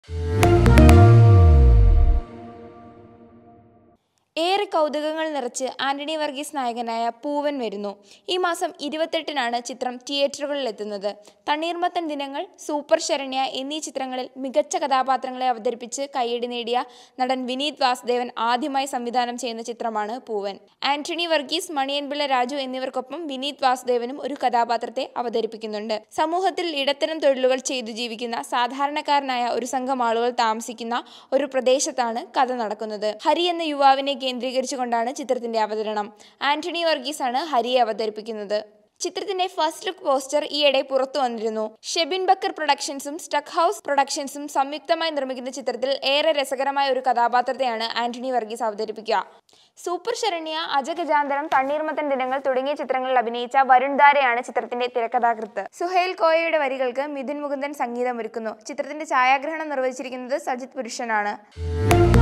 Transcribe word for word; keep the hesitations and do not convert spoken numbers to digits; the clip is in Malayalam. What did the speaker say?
ഏറെ കൗതുകങ്ങൾ നിറച്ച് ആന്റണി വർഗീസ് നായകനായ പൂവൻ വരുന്നു. ഈ മാസം ഇരുപത്തെട്ടിനാണ് ചിത്രം തിയേറ്ററുകളിലെത്തുന്നത്. തണ്ണീർമത്തൻ ദിനങ്ങൾ, സൂപ്പർ ശരണ്യ എന്നീ ചിത്രങ്ങളിൽ മികച്ച കഥാപാത്രങ്ങളെ അവതരിപ്പിച്ച് കയ്യടി നേടിയ നടൻ വിനീത് വാസുദേവൻ ആദ്യമായി സംവിധാനം ചെയ്യുന്ന ചിത്രമാണ് പൂവൻ. ആന്റണി വർഗീസ്, മണിയൻപിള്ള രാജു എന്നിവർക്കൊപ്പം വിനീത് വാസുദേവനും ഒരു കഥാപാത്രത്തെ അവതരിപ്പിക്കുന്നുണ്ട്. സമൂഹത്തിൽ ഇടത്തരം തൊഴിലുകൾ ചെയ്തു ജീവിക്കുന്ന സാധാരണക്കാരനായ ഒരു സംഘം ആളുകൾ താമസിക്കുന്ന ഒരു പ്രദേശത്താണ് കഥ നടക്കുന്നത്. ഹരി എന്ന യുവാവിനെ കേന്ദ്രീകരിച്ചുകൊണ്ടാണ് ചിത്രത്തിന്റെ അവതരണം. ആന്റണി വർഗീസ് ആണ് ഹരിയെ അവതരിപ്പിക്കുന്നത്. ചിത്രത്തിന്റെ ഫസ്റ്റ് ലുക്ക് പോസ്റ്റർ ഈയിടെ പുറത്തു വന്നിരുന്നു. ഷെബിൻ ബക്കർ പ്രൊഡക്ഷൻസും സ്റ്റക്ക് ഹൗസ് പ്രൊഡക്ഷൻസും സംയുക്തമായി നിർമ്മിക്കുന്ന ചിത്രത്തിൽ ഏറെ രസകരമായ ഒരു കഥാപാത്രത്തെയാണ് ആന്റണി വർഗീസ് അവതരിപ്പിക്കുക. സൂപ്പർ ശരണ്യ, അജഗജാന്തരം, തണ്ണീർമത്തൻ ദിനങ്ങൾ തുടങ്ങിയ ചിത്രങ്ങളിൽ അഭിനയിച്ച വരുൺ ധാരയാണ് ചിത്രത്തിന്റെ തിരക്കഥാകൃത്ത്. സുഹേൽ കോയയുടെ വരികൾക്ക് മിഥുൻ മുകുന്ദൻ സംഗീതമൊരുക്കുന്നു. ചിത്രത്തിന്റെ ഛായാഗ്രഹണം നിർവഹിച്ചിരിക്കുന്നത് സജിത് പുരുഷനാണ്.